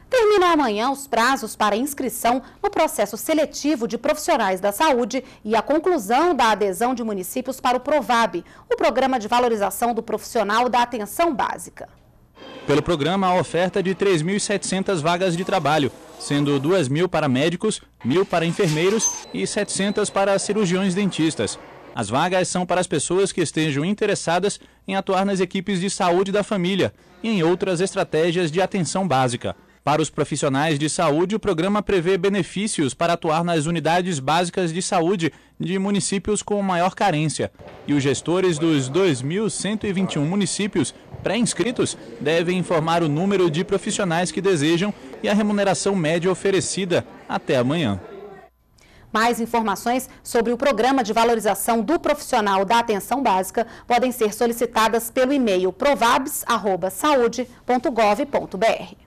Terminam amanhã os prazos para inscrição no processo seletivo de profissionais da saúde e a conclusão da adesão de municípios para o PROVAB, o Programa de Valorização do Profissional da Atenção Básica. Pelo programa, há oferta de 3.700 vagas de trabalho, sendo 2.000 para médicos, 1.000 para enfermeiros e 700 para cirurgiões dentistas. As vagas são para as pessoas que estejam interessadas em atuar nas equipes de saúde da família e em outras estratégias de atenção básica. Para os profissionais de saúde, o programa prevê benefícios para atuar nas unidades básicas de saúde de municípios com maior carência. E os gestores dos 2.121 municípios pré-inscritos devem informar o número de profissionais que desejam e a remuneração média oferecida até amanhã. Mais informações sobre o Programa de Valorização do Profissional da Atenção Básica podem ser solicitadas pelo e-mail provabs@saude.gov.br.